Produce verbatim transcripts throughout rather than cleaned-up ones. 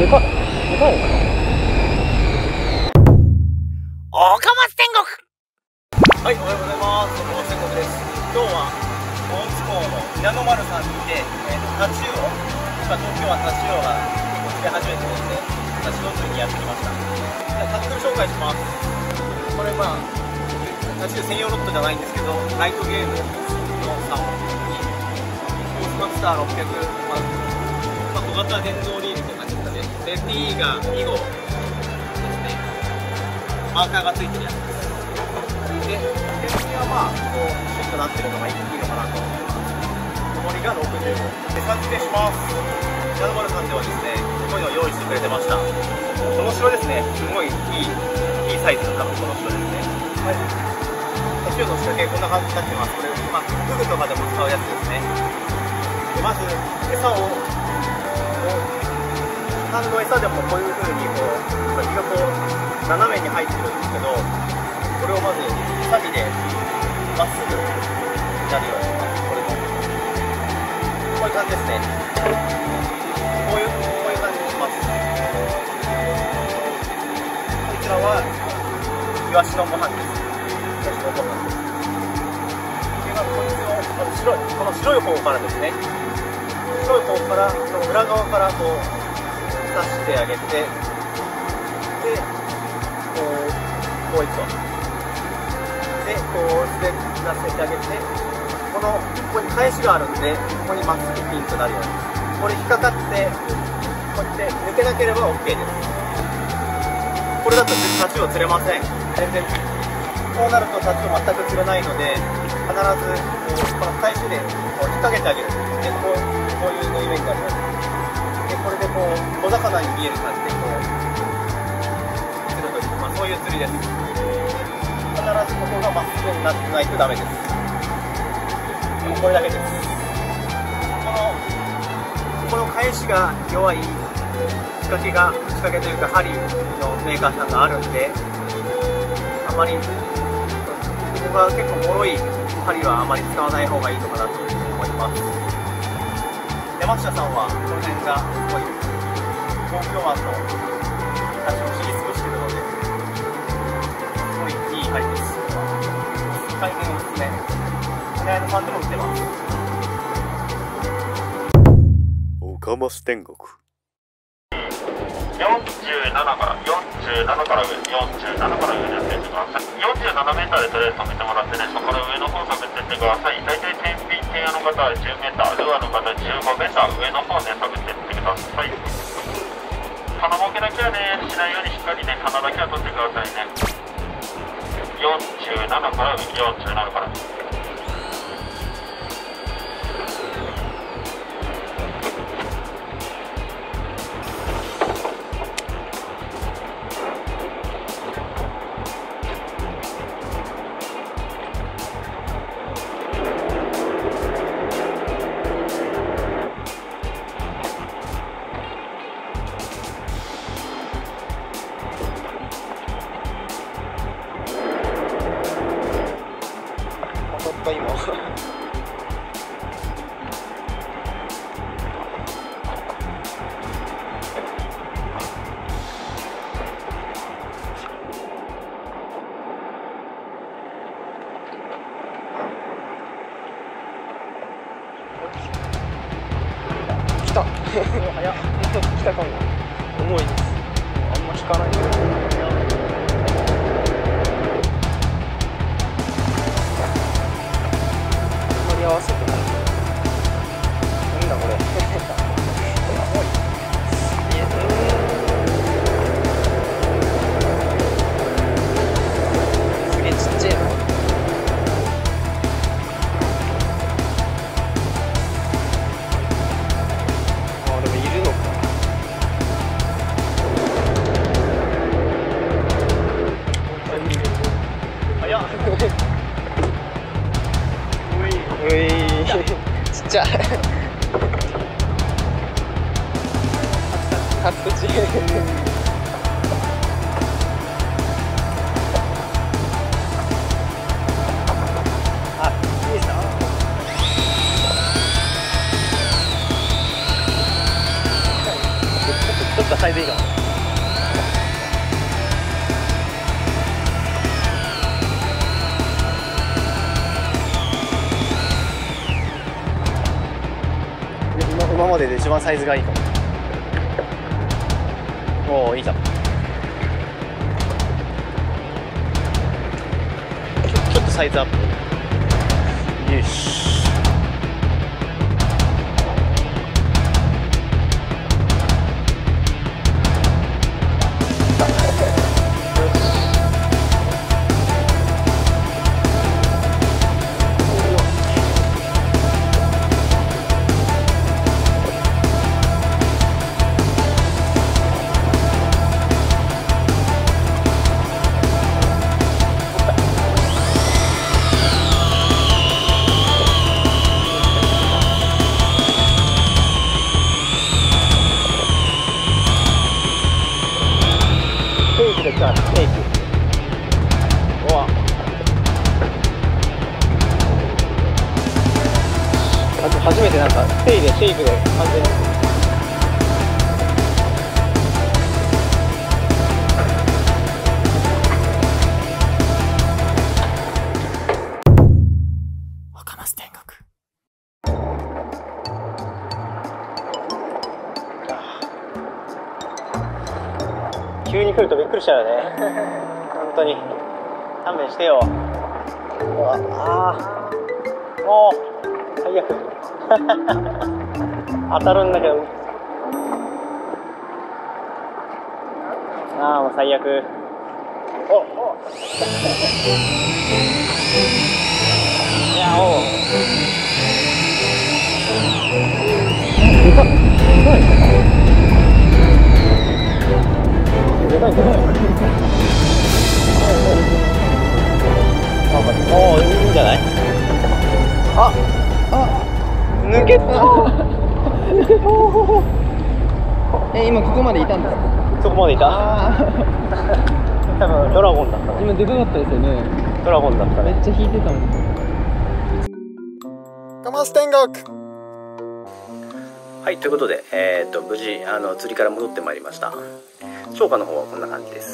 でかいでかいのかな。 おかまつ天国。 はい、おはようございます。おかまつ天国です。今日は大津港の稲の丸さんにて、えー、とタチウオ、今東京はタチウオが結構釣れ始めてるんで、タチウオ釣りにやってきました。じゃあタチウオ紹介します。これまあタチウオ専用ロットじゃないんですけど、ライトゲームのさんぼんにオースマスターろっぴゃく、まあ、まあ、小型電動リールって感じですかね。で T がに号ですね。マーカーがついてるやつです。で、手つきはまあ、こう、シュッとなってるのがいいのかなと思います。重りがろくじゅうご。で、撮影します。稲の丸さんではですね、こういうのを用意してくれてました。この城ですね、すごいいい、いいサイズの多分この城ですね。はい。タチウオの仕掛け、こんな感じになってます。これ、まあ、フグとかでも使うやつですね。で、まず、餌を、普段の餌でもこういう風に、こう、先がこう、斜めに入ってるんですけど、これをまず針でまっすぐなるようにします。これもこういう感じですね。こういうこういう感じにします。こちらはイワシのご飯です。イワシのご飯です。ではこいつをまず白いこの白い方からですね。白い方からその裏側からこう刺してあげて、でこうこういくと。で、こう滑らせてあげて、このここに返しがあるんで、ここにまっすぐピンとなるように、これ引っかかって、こうやって抜けなければ OK です。これだとタチウオ釣れません。全然こうなるとタチウオ全く釣れないので、必ずこの返しでこう引っ掛けてあげる。で、こうこういう縫い目になるように。で、これでこう小魚に見える感じでこう釣るという、まあ、そういう釣りです。必ずここがまっすぐになってないとダメです。これだけです。このこの返しが弱い仕掛けが仕掛けというか針のメーカーさんがあるんで、あまりここが結構脆い針はあまり使わない方がいいのかなと思います。山下さんはこの辺がすごい東京湾のタチウオを知り尽くしているので、すごいいい針です。大変おすすめ。稲のファンでも売ってます。 おかます天国。 よんじゅうななからよんじゅうななから上、よんじゅうななから上にやっていってください。よんじゅうななメーターでとりあえず止めてもらってね、そこから上の方下げていってください。大体天秤天野の方はじゅうメーター、ルアーの方はじゅうごメーター、上の方ね、下げていってください。鼻ボケだけはね、しないようにしっかりね、鼻だけは取ってくださいね。よんじゅうななから上、よんじゅうななから上。 今来た早っ来たかも。重いです。あんま引かない。合わせてない。なんだこれ。重い。すげえちっちゃいな。あ、でもいるのか。 早っ。 ういちっちゃい初口あ、いいさちょっとったサイズいいかも。今, 今までで一番サイズがいいかも。おお、いいじゃん。ちょちょっとサイズアップ。よし。できた、テイク。うわ。あと初めてなんかステイでシェイクで完全に。 オカマス天国。 急に来るとびっくりしちゃうよね。本当に勘弁してよ。うわあー、もう最悪。当たるんだけど、ああもう最悪。おおいやおうでかっ、でかいでかいでかい。おお、いいんじゃない。ああ抜けた。 え、今ここまでいたんですか？ そこまでいた。多分ドラゴンだったね。 今でかかったですよね。 ドラゴンだったね。 めっちゃ引いてたもん。 オカマス天国。 はい、ということで、えー、と無事あの釣りから戻ってまいりました。釣果の方はこんな感じです。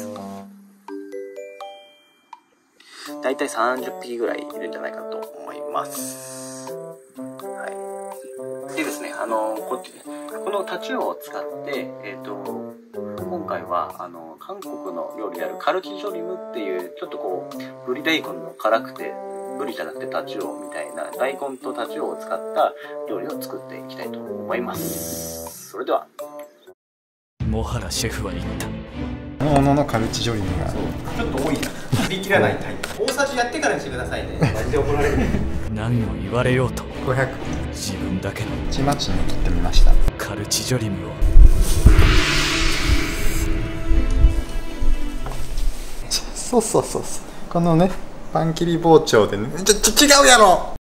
だいたいさんじゅっぴきぐらいいるんじゃないかと思います。はい、でですね、あのこっちこのタチウオを使って、えー、と今回はあの韓国の料理であるカルチジョリムっていうちょっとこうブリ大根の辛くてブリじゃなくてタチウオみたいな大根とタチウオを使った料理を作っていきたいと思います。それでは。 野原シェフは言った。 もののカルチジョリムがちょっと多いな。振り切らないタイプ。大さじやってからにしてくださいね。マジで怒られる。 何を言われようとごひゃく自分だけのちまちに切ってみました。 カルチジョリムをそうそうそうそう、このねパン切り包丁でね、ちょちょ違うやろ。